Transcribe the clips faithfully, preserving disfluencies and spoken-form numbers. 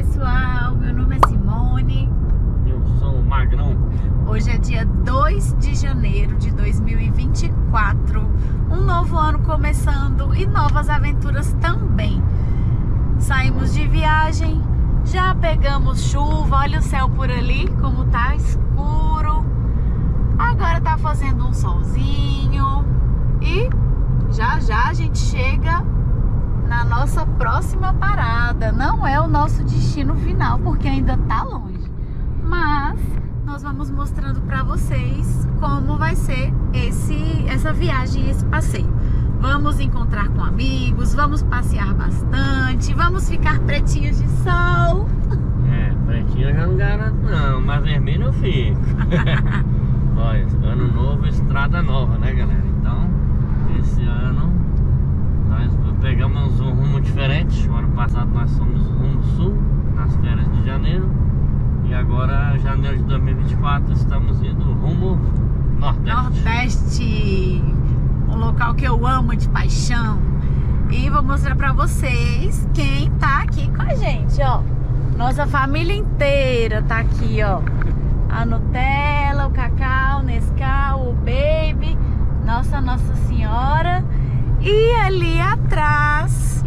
pessoal, meu nome é Simone. Eu sou o Magrão. Hoje é dia dois de janeiro de dois mil e vinte e quatro. Um novo ano começando e novas aventuras também. Saímos de viagem, já pegamos chuva, olha o céu por ali como tá escuro. Agora tá fazendo um solzinho e já já a gente chega na nossa próxima parada. Não é o nosso destino final, porque ainda tá longe, mas nós vamos mostrando para vocês como vai ser esse, essa viagem, esse passeio. Vamos encontrar com amigos, vamos passear bastante, vamos ficar pretinhos de sol. É, pretinho eu já não garanto não, mas vermelho eu fico. Olha, ano novo, estrada nova, né, galera? Então, esse ano nós pegamos um rumo diferente. O ano passado nós fomos rumo sul, nas férias de janeiro. E agora, janeiro de dois mil e vinte e quatro, estamos indo rumo nordeste. Nordeste, um local que eu amo de paixão. E vou mostrar pra vocês quem tá aqui com a gente, ó. Nossa família inteira tá aqui, ó. A Nutella, o Cacau, o Nescau, o Baby, nossa Nossa Senhora. E ali atrás,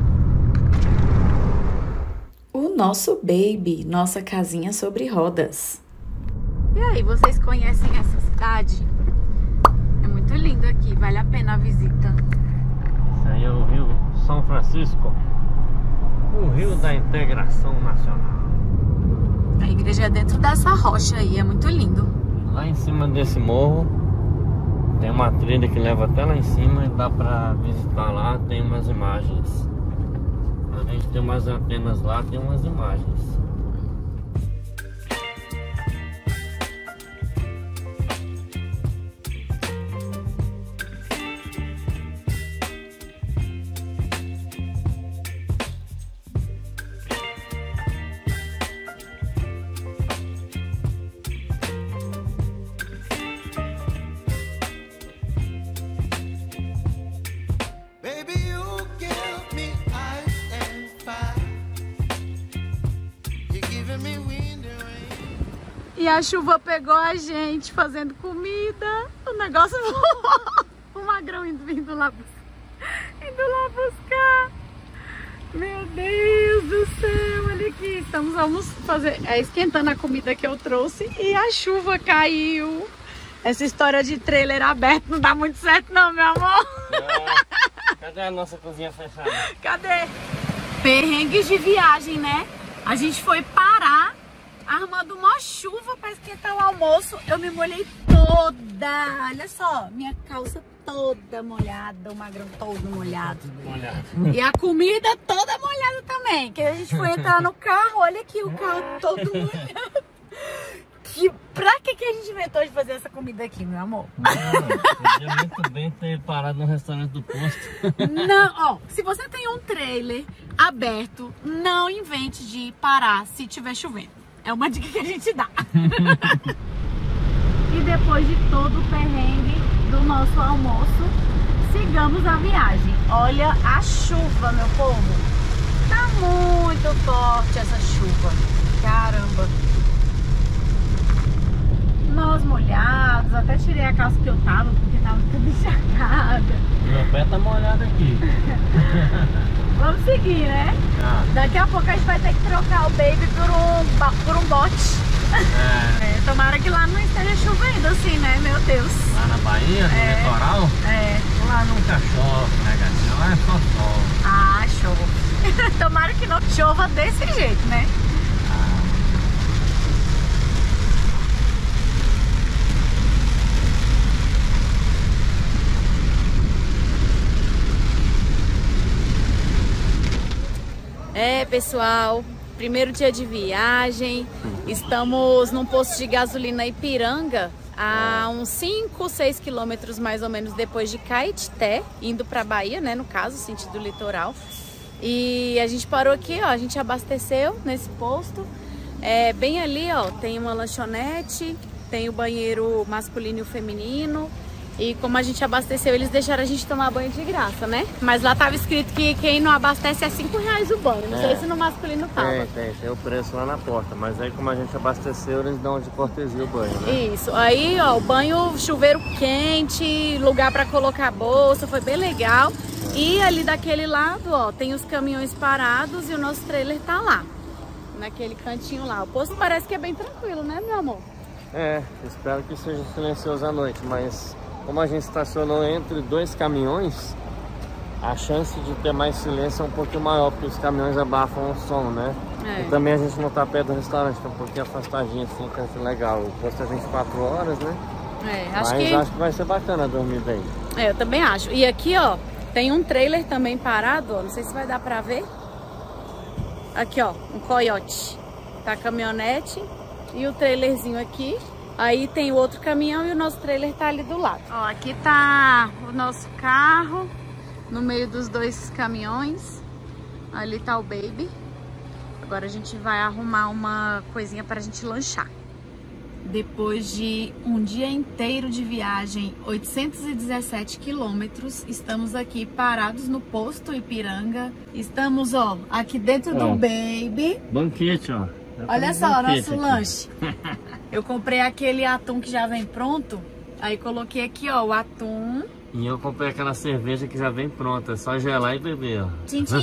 o nosso Baby, nossa casinha sobre rodas. E aí, vocês conhecem essa cidade? É muito lindo aqui, vale a pena a visita. Esse aí é o Rio São Francisco, o Rio da Integração Nacional. A igreja é dentro dessa rocha aí, é muito lindo. Lá em cima desse morro tem uma trilha que leva até lá em cima e dá pra visitar lá, tem umas imagens. Além de ter umas antenas lá, tem umas imagens. E a chuva pegou a gente fazendo comida. O negócio o Magrão indo, vindo lá indo lá buscar. Meu Deus do céu, olha aqui. Estamos vamos fazer, é, esquentando a comida que eu trouxe e a chuva caiu. Essa história de trailer aberto não dá muito certo não, meu amor. É, cadê a nossa cozinha fechada? Cadê? Perrengues de viagem, né? A gente foi parar armando uma chuva para esquentar o almoço. Eu me molhei toda. Olha só, minha calça toda molhada, o Magrão todo molhado. Molhado. E a comida toda molhada também. Que a gente foi entrar no carro, olha aqui o carro todo molhado. Que, pra que, que a gente inventou de fazer essa comida aqui, meu amor? Não, podia muito bem ter parado no restaurante do posto. Não, ó, se você tem um trailer aberto, não invente de parar se tiver chovendo. É uma dica que a gente dá. E depois de todo o perrengue do nosso almoço, sigamos a viagem. Olha a chuva, meu povo. Tá muito forte essa chuva. Caramba. Nós molhados, até tirei a calça que eu tava, porque tava tudo encharcada. Meu pé tá molhado aqui. Vamos seguir, né? Ah. Daqui a pouco a gente vai ter que trocar o Baby por um, por um bote. É. É, tomara que lá não esteja chovendo assim, né? Meu Deus. Lá na Bahia, no É. litoral, É. lá nunca chove, né, gatinha? Lá é só sol. Ah, show. Tomara que não chova desse jeito, né? É, pessoal, primeiro dia de viagem, estamos num posto de gasolina Ipiranga, a uns cinco, seis quilômetros mais ou menos depois de Caetité, indo para Bahia, né, no caso, sentido litoral. E a gente parou aqui, ó, a gente abasteceu nesse posto. É, bem ali, ó, tem uma lanchonete, tem o banheiro masculino e o feminino. E como a gente abasteceu, eles deixaram a gente tomar banho de graça, né? Mas lá tava escrito que quem não abastece é cinco reais o banho. Não é. sei se no masculino tava. Tem, tem, tem o preço lá na porta. Mas aí como a gente abasteceu, eles dão de cortesia o banho, né? Isso. Aí, ó, o banho, chuveiro quente, lugar pra colocar a bolsa, foi bem legal. E ali daquele lado, ó, tem os caminhões parados e o nosso trailer tá lá. Naquele cantinho lá. O posto parece que é bem tranquilo, né, meu amor? É, espero que seja silencioso à noite, mas como a gente estacionou entre dois caminhões, a chance de ter mais silêncio é um pouquinho maior, porque os caminhões abafam o som, né? É. E também a gente não tá perto do restaurante, tá um pouquinho afastadinho assim, que é legal. O posto é vinte e quatro horas, né? É, acho mas que... acho que vai ser bacana dormir bem. É, eu também acho. E aqui, ó, tem um trailer também parado, ó, não sei se vai dar pra ver. Aqui, ó, um coiote. Tá a caminhonete e o trailerzinho aqui. Aí tem o outro caminhão e o nosso trailer tá ali do lado. Ó, aqui tá o nosso carro no meio dos dois caminhões. Ali tá o baby. Agora a gente vai arrumar uma coisinha pra gente lanchar. Depois de um dia inteiro de viagem, oitocentos e dezessete quilômetros, estamos aqui parados no posto Ipiranga. Estamos, ó, aqui dentro ó, do baby. Banquete, ó. Olha só, nosso aqui. lanche. Eu comprei aquele atum que já vem pronto. Aí coloquei aqui, ó, o atum. E eu comprei aquela cerveja que já vem pronta. É só gelar e beber, ó. Tchim, tchim.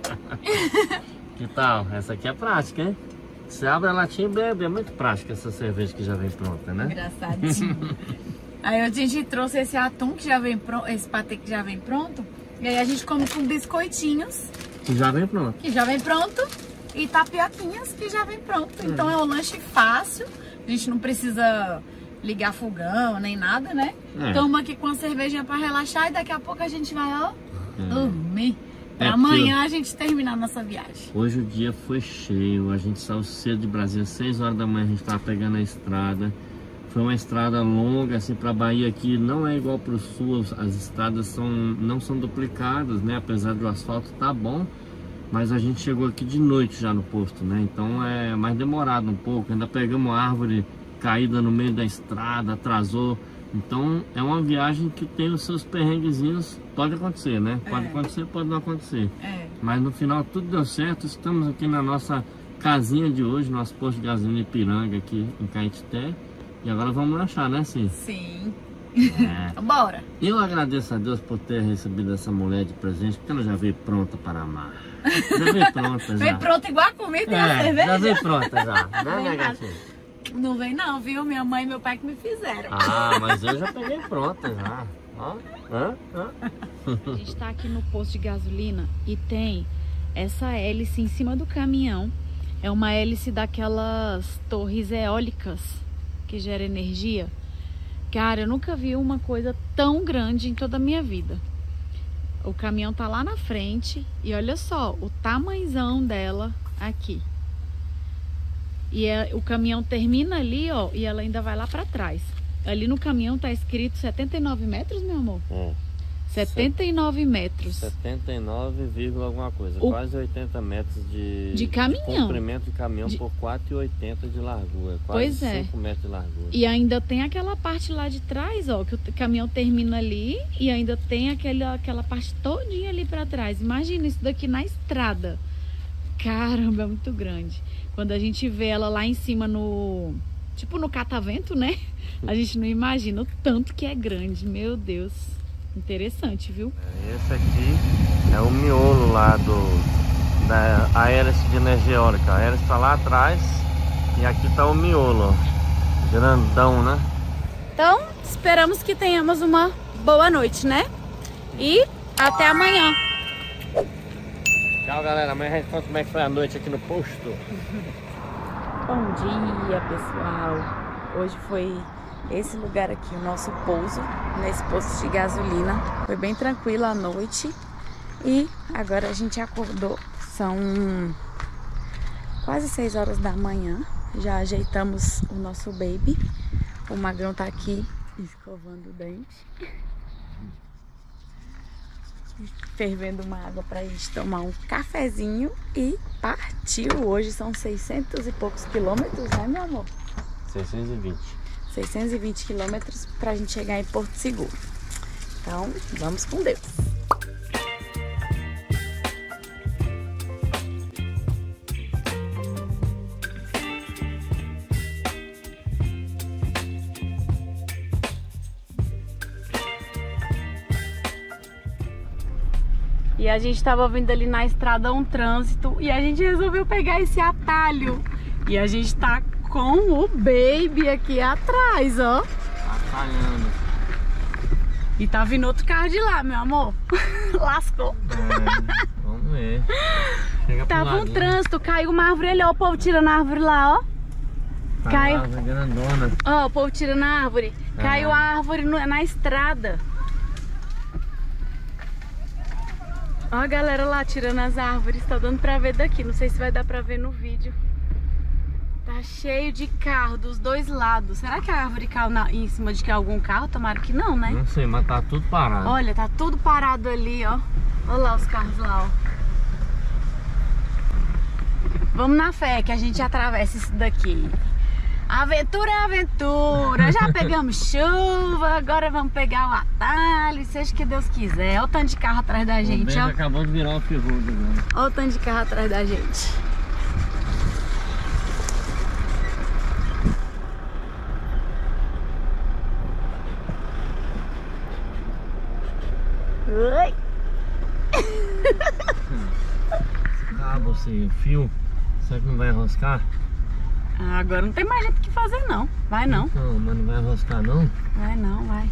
Que tal? Essa aqui é prática, hein? Você abre a latinha e bebe. É muito prática essa cerveja que já vem pronta, né? Engraçadinho. Aí a gente trouxe esse atum que já vem pronto, esse patê que já vem pronto. E aí a gente come com biscoitinhos. Que já vem pronto. Que já vem pronto. E tapioquinhas que já vem pronto. Hum. Então é um lanche fácil. A gente não precisa ligar fogão nem nada, né? É. Toma aqui com a cervejinha pra relaxar e daqui a pouco a gente vai, ó, hum. dormir. Pra é amanhã a gente terminar a nossa viagem. Hoje o dia foi cheio. A gente saiu cedo de Brasília, seis horas da manhã a gente tava pegando a estrada. Foi uma estrada longa, assim, pra Bahia aqui. Não é igual pro sul, as estradas são, não são duplicadas, né? Apesar do asfalto tá bom. Mas a gente chegou aqui de noite já no posto, né? Então é mais demorado um pouco. Ainda pegamos árvore caída no meio da estrada, atrasou. Então é uma viagem que tem os seus perrenguezinhos. Pode acontecer, né? Pode é. acontecer, pode não acontecer. É. Mas no final tudo deu certo. Estamos aqui na nossa casinha de hoje, nosso posto de gasolina Ipiranga aqui em Caetité. E agora vamos lanchar, né, Sim? Sim. É. Bora! Eu agradeço a Deus por ter recebido essa mulher de presente, porque ela já veio pronta para amar. Já veio pronta já. Veio pronta igual a comida e é, a cerveja? Já veio pronta já, né, minha gatinha? Não vem não, viu? Minha mãe e meu pai que me fizeram. Ah, mas eu já peguei pronta já. Ó, hã? Hã? A gente tá aqui no posto de gasolina e tem essa hélice em cima do caminhão. É uma hélice daquelas torres eólicas que gera energia. Cara, eu nunca vi uma coisa tão grande em toda a minha vida. O caminhão tá lá na frente e olha só o tamanhozão dela aqui. E é, o caminhão termina ali, ó, e ela ainda vai lá pra trás. Ali no caminhão tá escrito setenta e nove metros, meu amor? É. setenta e nove metros. setenta e nove, alguma coisa. O... Quase oitenta metros de, de caminhão. De comprimento de caminhão de... por quatro e oitenta de largura. Quase pois é. cinco metros de largura. E ainda tem aquela parte lá de trás, ó, que o caminhão termina ali e ainda tem aquele, aquela parte todinha ali pra trás. Imagina isso daqui na estrada. Caramba, é muito grande. Quando a gente vê ela lá em cima no... tipo no catavento, né? A gente não imagina o tanto que é grande. Meu Deus. Interessante, viu? Esse aqui é o miolo lá do da a hélice de energia eólica. A hélice está lá atrás e aqui está o miolo, ó. Grandão, né? Então, esperamos que tenhamos uma boa noite, né? E até amanhã. Tchau, galera. Amanhã a gente conta como é que foi a noite aqui no posto. Bom dia, pessoal. Hoje foi esse lugar aqui, o nosso pouso, nesse posto de gasolina. Foi bem tranquilo a noite. E agora a gente acordou. São quase seis horas da manhã. Já ajeitamos o nosso baby. O Magrão tá aqui escovando o dente. Fervendo uma água pra gente tomar um cafezinho e partiu. Hoje são seiscentos e poucos quilômetros, né, meu amor? seiscentos e vinte. seiscentos e vinte quilômetros pra gente chegar em Porto Seguro. Então, vamos com Deus. E a gente tava vindo ali na estrada um trânsito e a gente resolveu pegar esse atalho. E a gente tá com o Baby aqui atrás, ó. Atalhando. E tá vindo outro carro de lá, meu amor. Lascou. É, vamos ver. Chega Tava um trânsito, caiu uma árvore ali, ó. O povo tirando a árvore lá, ó. Tá Caiu. lá, grandona. Ó, o povo tirando a árvore. Ah. Caiu a árvore no, na estrada. Ó a galera lá tirando as árvores, tá dando pra ver daqui, não sei se vai dar pra ver no vídeo. Tá cheio de carro dos dois lados. Será que a árvore caiu na, em cima de que algum carro? Tomara que não, né? Não sei, mas tá tudo parado. Olha, tá tudo parado ali, ó. Olha lá os carros lá, ó. Vamos na fé que a gente atravessa isso daqui. Aventura é aventura. Já pegamos chuva, agora vamos pegar o atalho, seja o que Deus quiser. Olha o tanto de carro atrás da gente, o ó. acabou de virar um ferrugem, né? Olha o tanto de carro atrás da gente. Oi. Cabo sem fio, será que não vai enroscar? Ah, agora não tem mais jeito que fazer não. Vai não. Não, mas não vai enroscar não? Vai não, vai.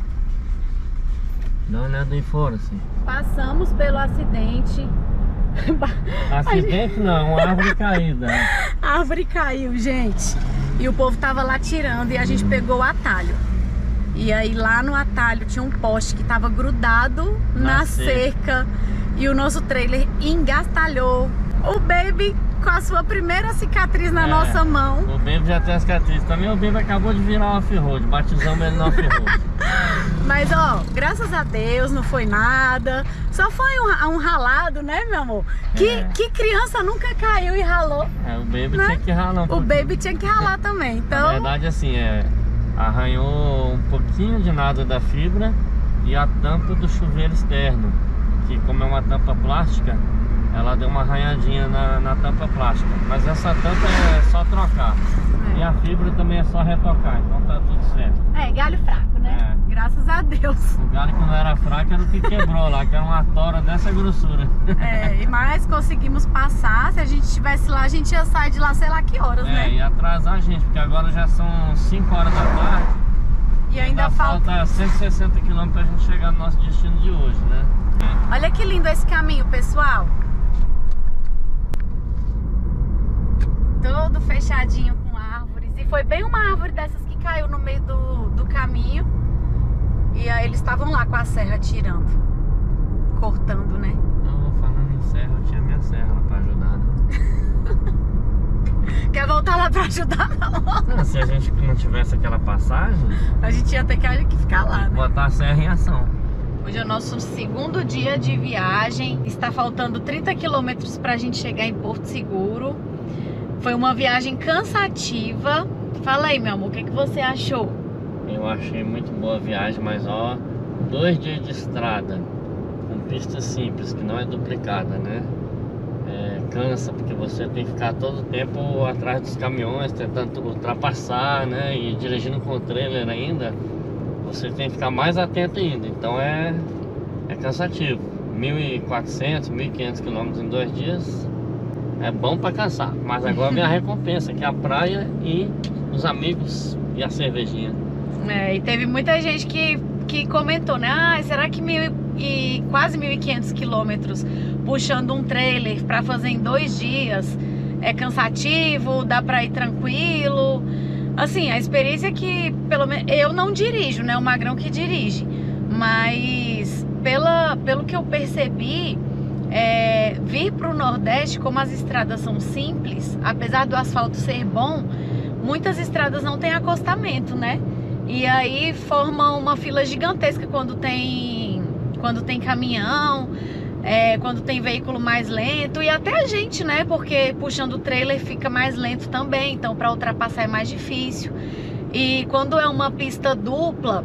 Dá uma olhada aí fora, assim. Passamos pelo acidente. Acidente não, uma árvore caída. A árvore caiu, gente. E o povo tava lá tirando e a gente pegou o atalho. E aí lá no atalho tinha um poste que tava grudado na, Na cerca. E o nosso trailer engastalhou. O Baby com a sua primeira cicatriz na É, nossa mão. O Baby já tem a cicatriz. Também o Baby acabou de virar uma off-road. Batizamos ele no off-road. Mas ó, graças a Deus não foi nada. Só foi um, um ralado, né, meu amor? Que, É. que criança nunca caiu e ralou? É, o Baby Né? tinha que ralar um O pouquinho. Baby tinha que ralar também. Na Então, verdade, assim, é, arranhou um pouquinho de nada da fibra e a tampa do chuveiro externo, que como é uma tampa plástica, ela deu uma arranhadinha na, na tampa plástica. Mas essa tampa é só trocar. É. E a fibra também é só retocar, então tá tudo certo. é galho fraco, né? É. Graças a Deus. O galho que não era fraco era o que quebrou lá, que era uma tora dessa grossura. É, e mais conseguimos passar. Se a gente estivesse lá, a gente ia sair de lá sei lá que horas, É, né? e atrasar a gente, porque agora já são cinco horas da tarde. E ainda Ainda falta. falta cento e sessenta quilômetros pra gente chegar no nosso destino de hoje, né? Olha que lindo esse caminho, pessoal. Todo fechadinho com árvores. E foi bem uma árvore dessas que caiu no meio do, do caminho. E aí eles estavam lá com a serra tirando. Cortando, né? Não, falando em serra, eu tinha minha serra lá pra ajudar, né? Quer voltar lá pra ajudar, não? Ah, se a gente não tivesse aquela passagem, A gente ia ter que que ficar lá, né? botar a serra em ação. Hoje é o nosso segundo dia de viagem. Está faltando trinta quilômetros pra gente chegar em Porto Seguro. Foi uma viagem cansativa. Fala aí, meu amor, o que, que você achou? Eu achei muito boa a viagem, mas ó, dois dias de estrada, com pista simples, que não é duplicada, né? É, cansa, porque você tem que ficar todo o tempo atrás dos caminhões, tentando ultrapassar, né? E dirigindo com o trailer ainda, você tem que ficar mais atento ainda. Então é, é cansativo. mil e quatrocentos, mil e quinhentos quilômetros em dois dias é bom pra cansar. Mas agora vem a recompensa, que é a praia e os amigos e a cervejinha. É, e teve muita gente que, que comentou, né? Ah, será que mil e, quase mil e quinhentos quilômetros puxando um trailer pra fazer em dois dias é cansativo? Dá pra ir tranquilo? Assim, a experiência é que, pelo menos, eu não dirijo, né? O Magrão que dirige. Mas, pela, pelo que eu percebi, é, vir pro Nordeste, como as estradas são simples, apesar do asfalto ser bom, muitas estradas não têm acostamento, né? E aí forma uma fila gigantesca quando tem, quando tem caminhão, é, quando tem veículo mais lento, e até a gente, né? Porque puxando o trailer fica mais lento também, então para ultrapassar é mais difícil. E quando é uma pista dupla,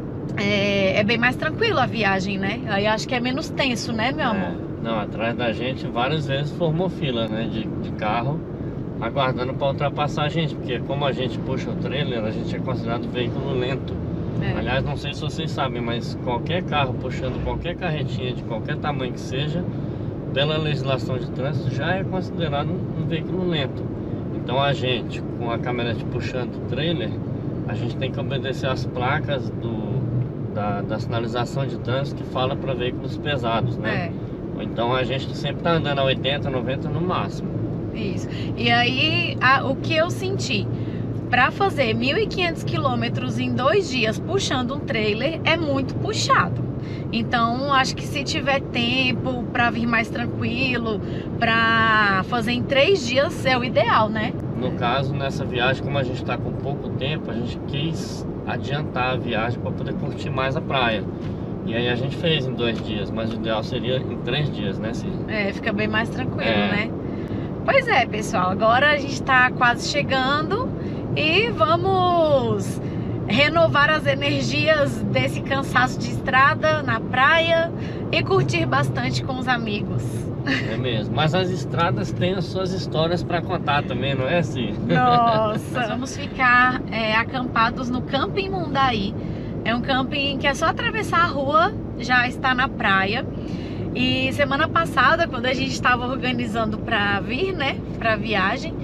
é, é bem mais tranquilo a viagem, né? Aí acho que é menos tenso, né, meu amor? É, não, atrás da gente várias vezes formou fila, né, de, de carro, aguardando para ultrapassar a gente, porque como a gente puxa o trailer, a gente é considerado veículo lento. É. Aliás, não sei se vocês sabem, mas qualquer carro puxando qualquer carretinha de qualquer tamanho que seja, pela legislação de trânsito, já é considerado um, um veículo lento. Então a gente, com a caminhonete puxando o trailer, a gente tem que obedecer às placas do, da, da sinalização de trânsito que fala para veículos pesados, né? É. Então a gente sempre tá andando a oitenta, noventa no máximo. Isso. E aí, a, o que eu senti? Para fazer mil e quinhentos quilômetros em dois dias puxando um trailer é muito puxado. Então, acho que se tiver tempo para vir mais tranquilo, para fazer em três dias é o ideal, né? No caso, nessa viagem, como a gente está com pouco tempo, a gente quis adiantar a viagem para poder curtir mais a praia. E aí a gente fez em dois dias, mas o ideal seria em três dias, né, Cid? É, fica bem mais tranquilo, é. né? Pois é, pessoal, agora a gente está quase chegando e vamos renovar as energias desse cansaço de estrada na praia e curtir bastante com os amigos. É mesmo, mas as estradas têm as suas histórias para contar também, não é assim? Nossa! Nós vamos ficar é, acampados no Camping Mundaí. É um camping que é só atravessar a rua, já está na praia. E semana passada, quando a gente estava organizando para vir, né, para viagem,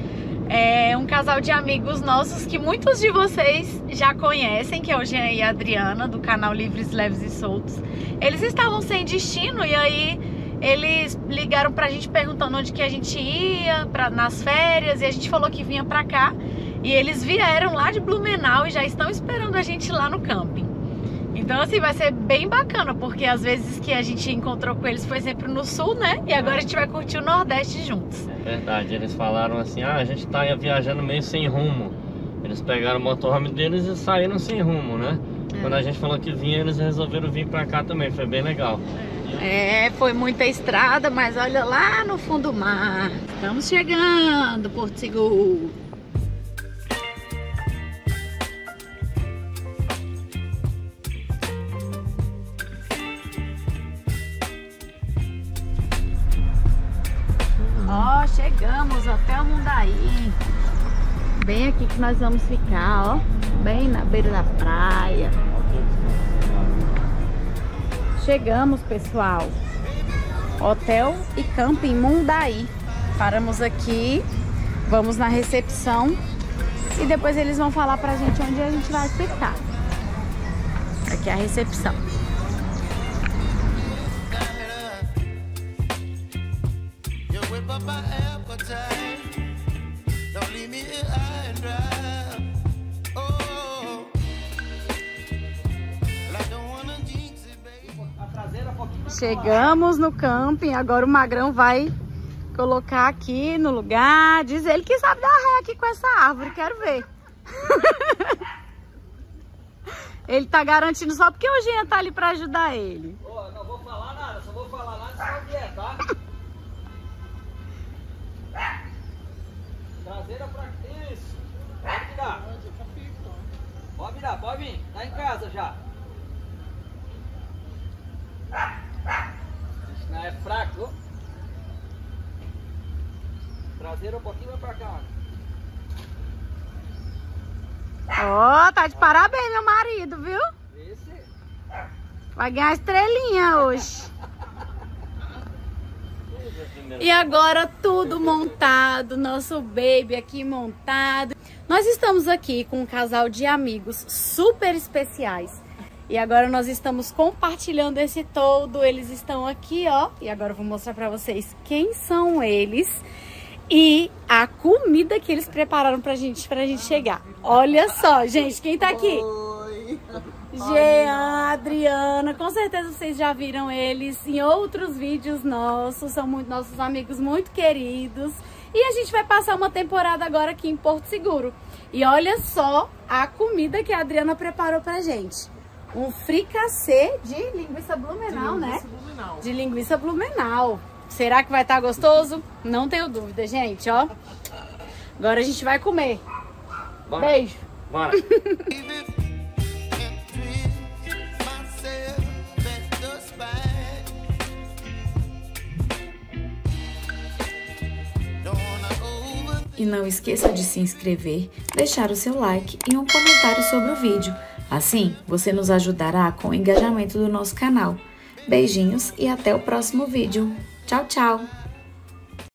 é um casal de amigos nossos que muitos de vocês já conhecem, que é o Jean e a Adriana, do canal Livres, Leves e Soltos. Eles estavam sem destino e aí eles ligaram pra gente perguntando onde que a gente ia pra, nas férias, e a gente falou que vinha pra cá. E eles vieram lá de Blumenau e já estão esperando a gente lá no camping. Então assim, vai ser bem bacana, porque às vezes que a gente encontrou com eles foi sempre no sul, né? E agora a gente vai curtir o Nordeste juntos. É verdade, eles falaram assim, ah, a gente tá viajando meio sem rumo. Eles pegaram o motorhome deles e saíram sem rumo, né? É. Quando a gente falou que vinha, eles resolveram vir pra cá também, foi bem legal. É, foi muita estrada, mas olha lá no fundo do mar. Estamos chegando, Porto Seguro. Ó, chegamos até o Mundaí. Bem aqui que nós vamos ficar, ó. Bem na beira da praia. Chegamos, pessoal. Hotel e Camping Mundaí. Paramos aqui, vamos na recepção e depois eles vão falar pra gente onde a gente vai ficar. Aqui é a recepção. Chegamos no camping, agora o Magrão vai colocar aqui no lugar. Diz ele que sabe dar ré aqui com essa árvore, quero ver. Ele tá garantindo só porque o Jean tá ali pra ajudar ele. Pô, eu não vou falar nada, só vou falar nada só o que é, tá? Traseira pra isso. Pode virar. Pode virar, pode vir. Tá em casa já. Isso não é fraco. Traseira um pouquinho pra cá. Ó, oh, tá de parabéns, meu marido, viu? Esse. Vai ganhar estrelinha hoje. E agora tudo montado, nosso baby aqui montado. Nós estamos aqui com um casal de amigos super especiais. E agora nós estamos compartilhando esse todo. Eles estão aqui, ó. E agora eu vou mostrar pra vocês quem são eles e a comida que eles prepararam pra gente, pra gente chegar. Olha só, gente, quem tá aqui? Oi! Jean, Adriana, com certeza vocês já viram eles em outros vídeos nossos, são muito, nossos amigos muito queridos. E a gente vai passar uma temporada agora aqui em Porto Seguro. E olha só a comida que a Adriana preparou pra gente. Um fricassê de linguiça Blumenau, de linguiça né? Blumenau. De linguiça Blumenau. Será que vai estar gostoso? Não tenho dúvida, gente, ó. Agora a gente vai comer. Bora. Beijo. Bora. E não esqueça de se inscrever, deixar o seu like e um comentário sobre o vídeo. Assim, você nos ajudará com o engajamento do nosso canal. Beijinhos e até o próximo vídeo. Tchau, tchau!